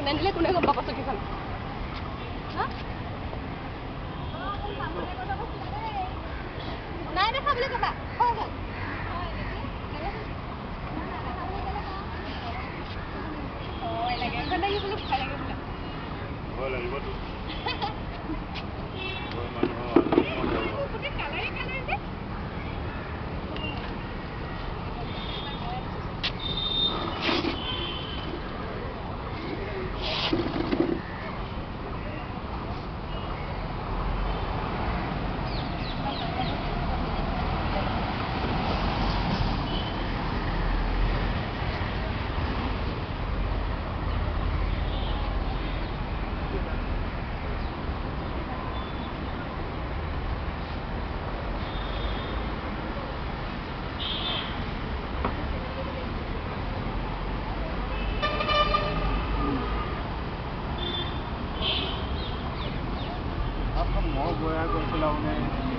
নানিলে কোনে গম পাব চকীখন নাই দেখা বুলি কবা Mau gue aku pulau nih.